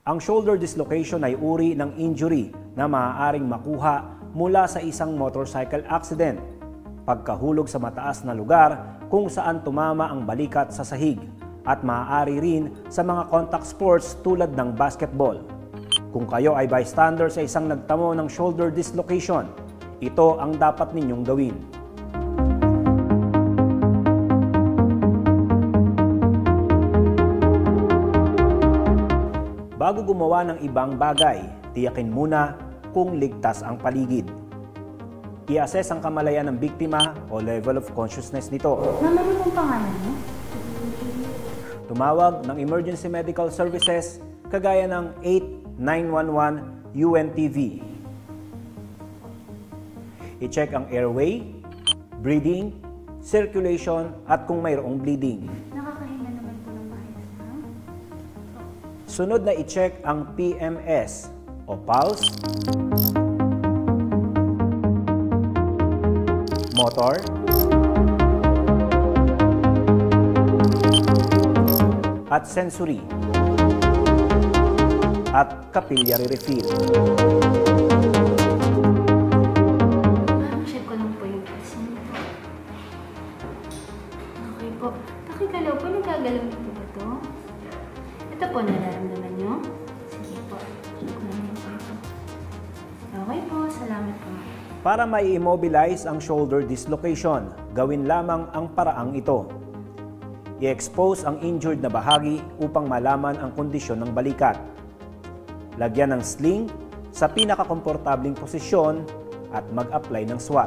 Ang shoulder dislocation ay uri ng injury na maaaring makuha mula sa isang motorcycle accident, pagkahulog sa mataas na lugar kung saan tumama ang balikat sa sahig, at maaari rin sa mga contact sports tulad ng basketball. Kung kayo ay bystander sa isang nagtamo ng shoulder dislocation, ito ang dapat ninyong gawin. Bago gumawa ng ibang bagay, tiyakin muna kung ligtas ang paligid. I-assess ang kamalayan ng biktima o level of consciousness nito. Ma'am, ano pong pangalan mo? Tumawag ng emergency medical services kagaya ng 8911 UNTV. I-check ang airway, breathing, circulation at kung mayroong bleeding. Nakakahinga naman po ng maayos, ma'am. Sunod na i-check ang PMS o pulse, motor, at sensory, at capillary refill. Ma'am, check ko lang po yung pulse niyo. Okay po. Pakigalaw po, nagagalaw niyo po ba ito? Ito po, nararamdaman niyo? Sige po. Check ko lang yung pulse. Okay po, salamat po. Para mai-immobilize ang shoulder dislocation, gawin lamang ang paraang ito. I-expose ang injured na bahagi upang malaman ang kondisyon ng balikat. Lagyan ng sling sa pinakakomportabling posisyon at mag-apply ng swat.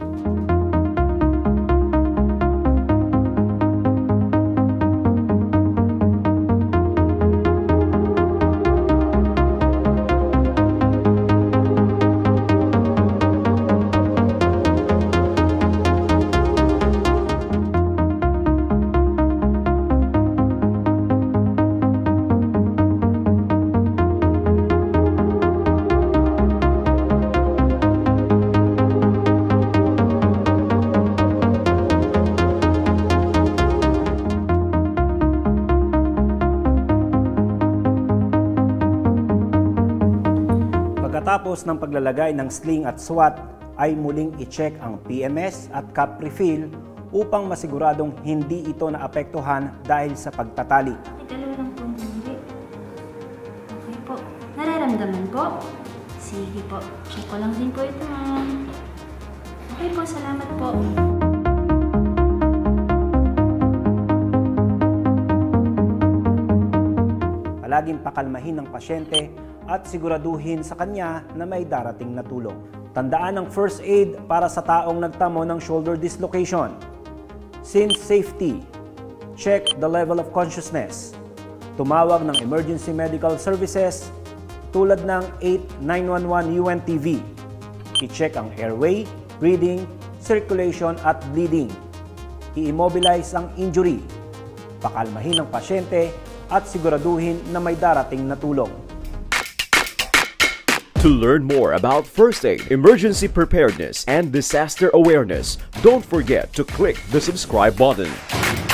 Pagkatapos ng paglalagay ng sling at swat, ay muling i-check ang PMS at cap refill upang masiguradong hindi ito naapektuhan dahil sa pagtatali. Pakigalaw lang po hindi. Okay po. Nararamdaman po? Sige po. Check ko lang din po ito, ma'am. Okay po, salamat po. Palaging pakalmahin ng pasyente at siguraduhin sa kanya na may darating na tulong. Tandaan ang first aid para sa taong nagtamo ng shoulder dislocation. Since safety, check the level of consciousness. Tumawag ng emergency medical services tulad ng 8911 UNTV. I-check ang airway, breathing, circulation at bleeding. I-immobilize ang injury. Pakalmahin ang pasyente at siguraduhin na may darating na tulong. To learn more about first aid, emergency preparedness, and disaster awareness, don't forget to click the subscribe button.